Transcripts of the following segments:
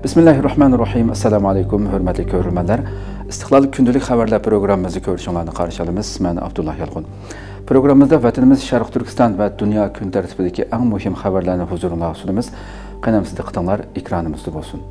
Bismillahirrahmanirrahim. Assalamu alaykum, hörmətli görürmənlər. İstiqlal gündəlik xəbərlər proqramımızı görüşünlərlə qarşılayırıq. Mən Abdullah Yalğun. Proqramımızda vətənimiz Şərq Türkistan və dünya gün tərtibindəki ən mühim xəbərlərini huzuruna sunumuz. Qənəmsiz diqqətinizlər ekranımızda olsun.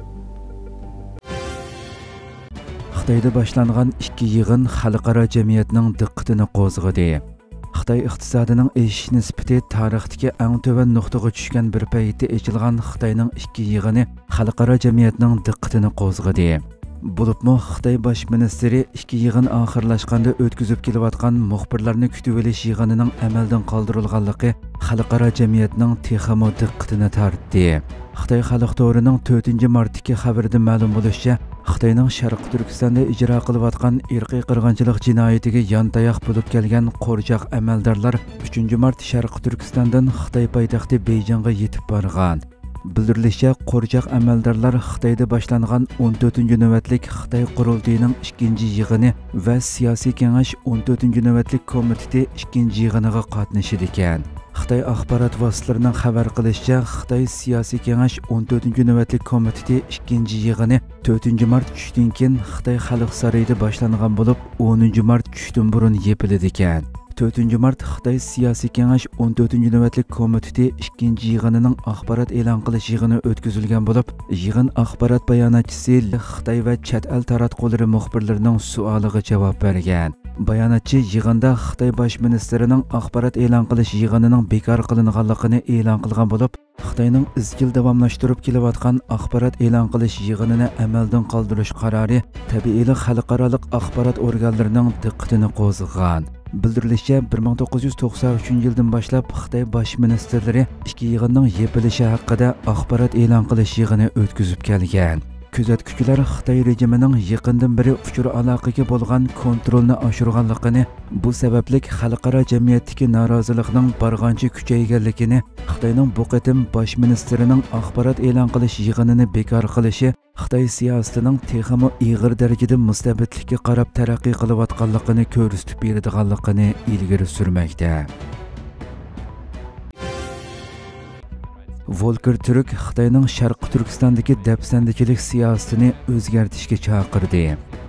Xitayda başlanğan iki yığın xalqara cəmiyyətinin diqqətini qozğadı. Xitay iqtisadining eshish nisbati tarixdagi eng to'van nuqtaga tushgan bir paytda ochilgan Xitoyning ikki yig'ini xalqaro jamiyatning diqqatini qo'zg'adi. Bo'libmi Xitoy bosh ministri ikki yig'in oxirlashganda o'tkazib kelayotgan muxbirlarni kutib olish yig'inining amaldan qoldirilganligi xalqaro jamiyatning texmo diqqatini tortdi. Xitoy xalq to'rining 4-martdagi xabarida ma'lum bo'lishicha, Xitoyning Sharq Turkistonda ijro qilayotgan irqiy qirg'inchilik jinoyatiga yontayoq bo'lib kelgan qo'rchoq amaldorlar 3-mart Sharq Turkistondan Xitoy poytaxti Beyjingga yetib borgan. Bildirilishicha, qo'rchoq amaldorlar Xitoyda boshlangan 14-navbatlik Xitoy qurultiyining 2-yig'ini va siyosiy kengash 14-navbatlik komiteti 2-yig'iniga qatnashdi ekan. Xitoy axborot vositalarining xabar qilishicha, Xitoy siyosiy kengash 14-navbatlik komiteti 2-yig'ini 4-mart tushdan keyin Xitoy xalq saroyida boshlangan bo'lib, 10-mart tushdan burun yepildi ekan. 4-mart Xitoy siyosiy kengash 14-navbatlik komiteti 2-yig'inining axborot e'lon qilish yig'ini o'tkazilgan bo'lib, yig'in axborot bayonotchisi Xitoy va chet el taratqullari muxbirlarining savoliga javob bergan. Bayonotchi yig'inda Xitoy bosh ministrining axborot e'lon qilish yig'inining bekor qilinganligini e'lon qilgan bo'lib, Xitoyning izchil davomlashtirib kelayotgan axborot e'lon qilish yig'inini amaldan qoldirish qarori tabiiy xalqaro axborot organlarining diqqatini qo'zg'agan. Bildirilishicha, 1993-yildan boshlab Xitoy bosh ministrlari ikki yig'inning yepilishi haqida axborot e'lon qilish yig'ini o'tkazib kelgan. Kuzatuvchilar Xitoy rejimining yaqindan beri uchur aloqaga bo'lgan kontrolni oshirganligini, bu sababli xalqaro jamiyatdagi norozilikning barg'ancha kuchayganligini, Xitoyning bu qatim bosh ministrining axborot e'lon qilish yig'inini bekor qilishi Xitoy siyosatining texmo ig'ir darajada mustabidlikka qarab taraqqiy qilayotganligini ko'rsatib beradiganligini ilgari surmoqda. Volker Türk Xitoyning Sharq Turkistondagi dafsandichilik siyosatini o'zgartirishga chaqirdi.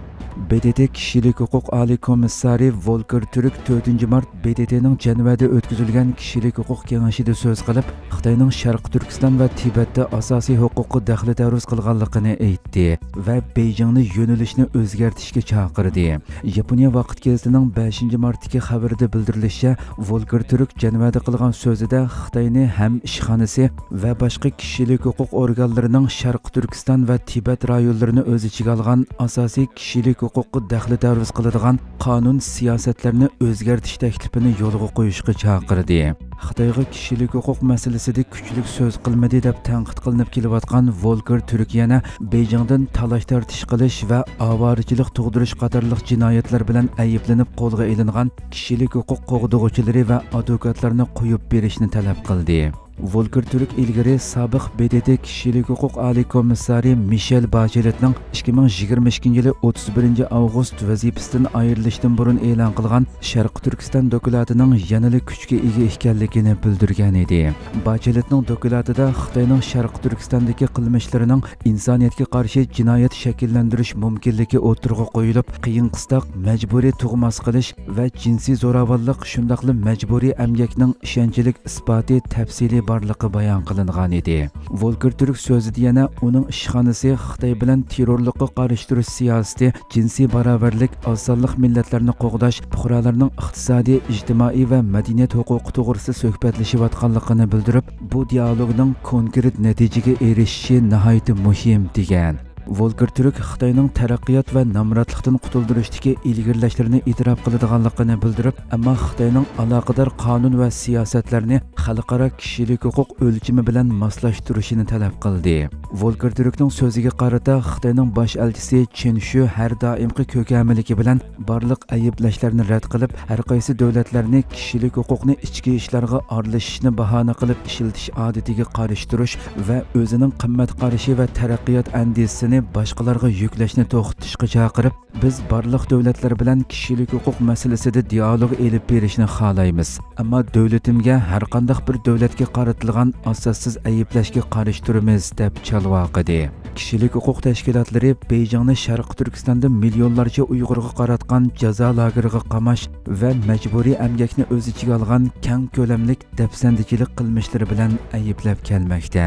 BDT kishilik huquq oliy komissari Volker Türk 4-mart BDTning Jenevada o'tkazilgan kishilik huquq kengashida so'z qilib, Xitoyning Sharq Turkiston va Tibetda asosiy huquqqa daxli taruz qilganligini aytdi va Beyjingni yo'nalishni o'zgartirishga chaqirdi. Yaponiya vaqt gazetining 5-martdagi xabarida bildirilishicha, Volker Türk Jenevada qilgan so'zida Xitoyni ham ishxonasi va boshqa kishilik huquq organlarining Sharq Turkiston va Tibet rayonlarini o'z ichiga olgan asosiy kishilik huquqqa daxli taruz qiladigan qonun siyosatlarini o'zgartirish taklifini yo'lga qo'yishga chaqirdi. Xitoyga kishilik huquq masalasida kuchli so'z qilmadi deb tanqid qilinib kelayotgan Volker Türk yana Beyjingdan talash tartish qilish va avarichilik tug'dirish qatorliq jinoyatlar bilan ayblanib qo'lga ilingan kishilik huquq qo'g'dug'uvchilari va advokatlarni qo'yib berishni talab qildi. Volker Türk ilgari sobiq BDT kishilik huquq oliy komissari Michel Bacheletning 2022-yili 31-avgust vazifasidan ayrilishdan burun e'lon qilgan Sharq Turkiston doklatining yanada kuchga ega ekanligini bildirgan edi. Bacheletning doklatida Xitoyning Sharq Turkistondagi qilmishlarining insoniyatga qarshi jinoyat shakllantirish mumkinligi o'tirg'a qo'yilib, qiyin qistoq majburiy tug'mas qilish va jinsiy zo'ravonlik shundaqli majburiy emgakning ishonchlik isboti tafsili barligi bayon qilingan edi. Volker Türk so'zida yana uning ishxonasi Xitoy bilan terrorlikqa qarshi turish siyosati, jinsiy barobarlik, osonlik millatlarni qo'g'dash, fuqarolarning iqtisodiy, ijtimoiy va madaniyat huquqi to'g'risida suhbatlashayotganligini bildirib, bu dialogning konkret natijaga erishishi nihoyat muhim degan. Volker Türk Xitoyning taraqqiyot va nomrodlikdan qutuldirishdagi ilgirlashlarini e'tirof qiladiganligini bildirib, ammo Xitoyning aloqador qonun va siyosatlarini xalqaro kishilik huquq o'lchami bilan moslashtirishini talab qildi. Volker Türkning so'ziga qarata, Xitoyning bosh elchisi Chen Shu har doimgi ko'kamiligi bilan barliq ayblashlarni rad qilib, har qaysi davlatlarni kishilik huquqni ichki ishlarga aralashishni bahona qilib ishiltish odatiga qarshi turish va o'zining qimmat qarashi va taraqqiyot andisini işlerini boshqalarga yuklashni to'xtatishga chaqirib, biz barliq davlatlar bilan kishilik huquq masalasida dialog elib berishni xohlaymiz. Ammo davlatimga har qanday bir davlatga qaratilgan asossiz ayblashga qarshi turamiz deb chalvo qildi. Kishilik huquq tashkilotlari Beyjingni Sharq Turkistonda millionlarcha Uyg'urga qaratgan jazo lageriga qamash va majburiy emgakni o'z ichiga olgan keng ko'lamlik dafsandichilik qilmishlari bilan ayblab kelmoqda.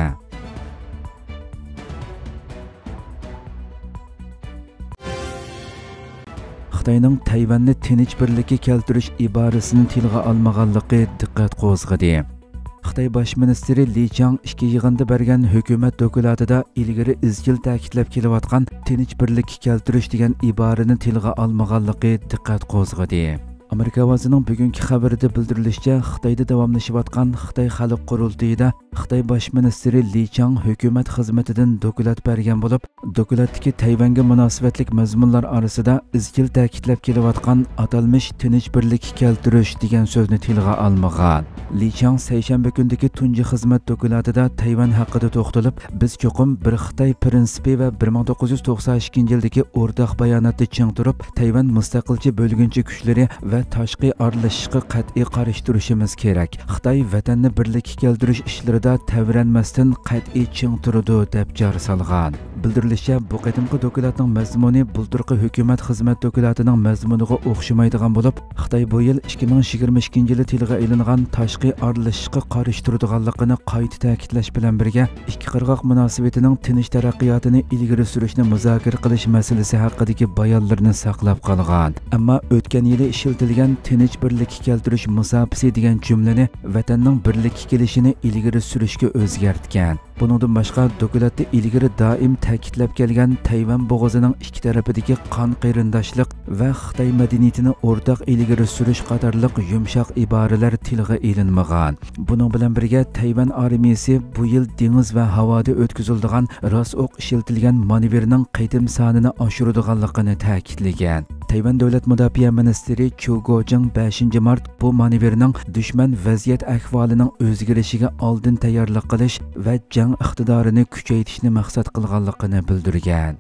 Xitoyning Tayvanni tinch birlikka keltirish iborasini tilga olmaganligi diqqat qo'zg'adi. Xitoy bosh ministri Li Chang ikki yig'inda bergan hukumat dokumentida ilgari izchil ta'kidlab kelayotgan tinch birlikka keltirish degan iborani tilga olmaganligi diqqat qo'zg'adi. Amerika ovozining bugungi xabarida bildirilishicha, Xitoyda davomlashayotgan Xitoy xalq qurultayida Xitoy bosh ministri Li Chang hukumat xizmatidan dokument bergan bo'lib, dokumentdagi Tayvanga munosabatlik mazmunlar orasida izchil ta'kidlab kelayotgan atalmish tinch birlikka keltirish degan so'zni tilga olmagan. Li Chang seshanba kundagi tunji xizmat dokumentida Tayvan haqida to'xtalib, biz cho'qim bir Xitoy prinsipi va 1992-yildagi o'rtaq bayonotda ching turib, Tayvan mustaqilcha bo'lgunchi kuchlari va tashqi aralashishga qat'iy qarshi turishimiz kerak. Xitoy vatanni birlikka keltirish ishlarida tavranmasdan qat'iy ching turadi deb jar solgan. Bildirilishicha, bu qadimgi dokumentning mazmuni bulturqi hukumat xizmat dokumentining mazmuniga o'xshamaydigan bo'lib, Xitoy bu yil 2022-yili tilga ilingan tashqi aralashishga qarshi turadiganligini qayta ta'kidlash bilan birga, ikki qirg'oq munosabatining tinch taraqqiyotini ilgari surishni muzokara qilish masalasi haqidagi bayonlarni saqlab qolgan. Ammo o'tgan yili ishlatilgan tinch birlikka keltirish musofasi degan jumlani vatanning birlikka kelishini ilgari surishga o'zgartgan. Buningdan boshqa dokumentda ilgari doim ta'kidlab kelgan Tayvan bo'g'ozining ikki tarafidagi qon qarindoshlik va Xitoy madaniyatini o'rtaq ilgari surish qatorliq yumshoq iboralar tilga ilinmagan. Buning bilan birga Tayvan armiyasi bu yil dengiz va havoda o'tkaziladigan rost o'q ishlatilgan manevrning qaytim sonini oshiradiganligini ta'kidlagan. Tayvan davlat mudofaa ministri Chu Gojing 5-mart bu manevrning dushman vaziyat ahvolining o'zgarishiga oldin tayyorlik qilish va jang iqtidorini kuchaytirishni maqsad qilganligini bildirgan.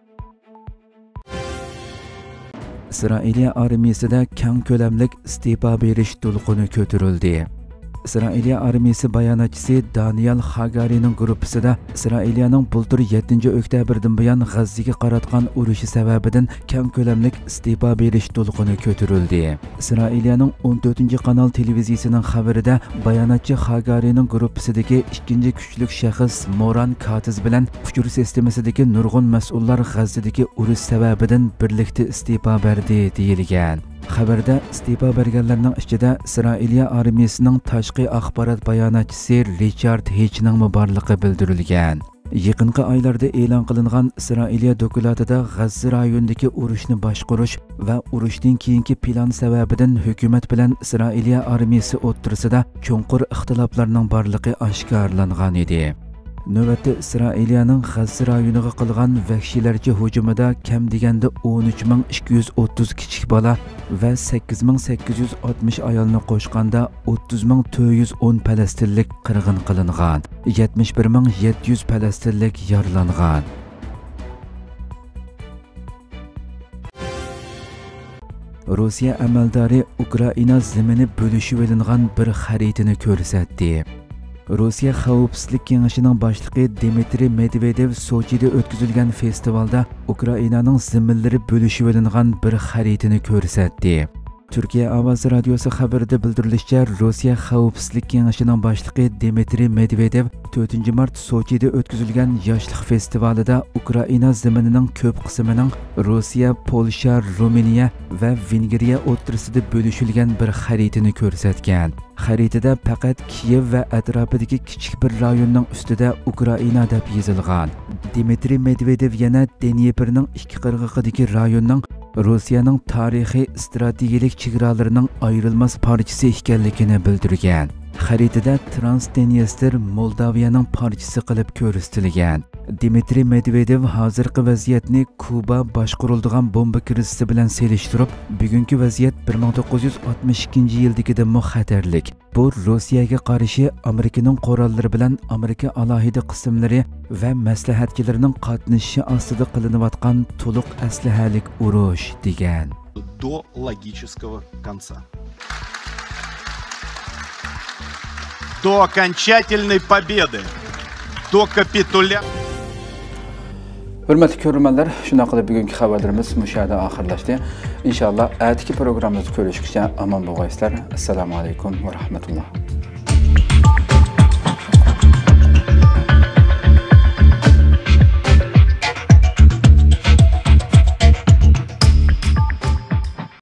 Isroiliya armiyasida keng ko'lamlik iste'fo berish to'lqini ko'tarildi. Isroiliya armiyasi bayonotchisi Daniel Hagarining guruhisida Isroiliyaning bultur 7-oktyabrdan buyon G'azzaga qaratgan urushi sababidan keng ko'lamlik iste'fo berish to'lqini ko'tarildi. Isroiliyaning 14-kanal televiziyasining xabarida bayonotchi Hagarining guruhisidagi ikkinchi kuchli shaxs Moran Katiz bilan uchur sistemasidagi nurg'un mas'ullar G'azzadagi urush sababidan birlikda iste'fo berdi deyilgan. Xabarda iste'fo berganlarning ichida Isroiliya armiyasining tashqi axborot bayonotchisi Richard Hechning borligi bildirilgan. Yaqinqi oylarda e'lon qilingan Isroiliya dokumentida G'azza rayonidagi urushni boshqarish va urushdan keyingi plan sababidan hukumat bilan Isroiliya armiyasi o'rtasida cho'nqur ixtiloflarning borligi oshkorlangan edi. Navbatda Isroiliyaning G'azza rayoniga qilgan vahshiylarcha hujumida kam deganda 13230 kichik bola va 8860 ayolni qo'shganda 30410 falastinlik qirg'in qilingan, 71700 falastinlik yaralangan. Rossiya amaldori Ukraina zemini bo'lishib olingan bir xaritani ko'rsatdi. Rossiya Xavfsizlik kengashining boshlig'i Dmitry Medvedev Sochida o'tkazilgan festivalda Ukrainaning ziminlari bo'lishib olingan bir xaritani ko'rsatdi. Turkiya ovozi radiosi xabarida bildirilishicha, Rossiya Xavfsizlik kengashining boshlig'i Dmitry Medvedev 4-mart Sochida o'tkazilgan yoshlik festivalida Ukraina zeminining ko'p qismining Rossiya, Polsha, Ruminiya va Vengriya o'rtasida bo'lishilgan bir xaritani ko'rsatgan. Xaritada faqat Kiyev va atrofidagi kichik bir rayonning ustida Ukraina deb yozilgan. Dmitry Medvedev yana Dnieprning ikki qirg'og'idagi rayonning Rossiyaning tarixiy strategik chegaralarining ayrilmas parchasi ekanligini bildirgan. Xaritada Transdnestr Moldaviyaning parchasi qilib ko'rsatilgan. Dmitriy Medvedev hozirgi vaziyatni Kuba boshqariladigan bomba krizisi bilan selishtirib, bugungi vaziyat 1962-yildagidan xatarlik. Bu Rossiyaga qarshi Amerikaning qo'rollari bilan Amerika alohida qismlari va maslahatchilarining qatnashishi ostida qilinayotgan to'liq aslahalik urush degan. До логического конца. До окончательной победы. До капитуляции. Hürmetli görürmenler, şuna kadar bugünkü haberlerimiz müşahede ahırlaştı. İnşallah, erteki programımızı görüşürken aman boğayslar. Esselamu Aleyküm ve Rahmetullah.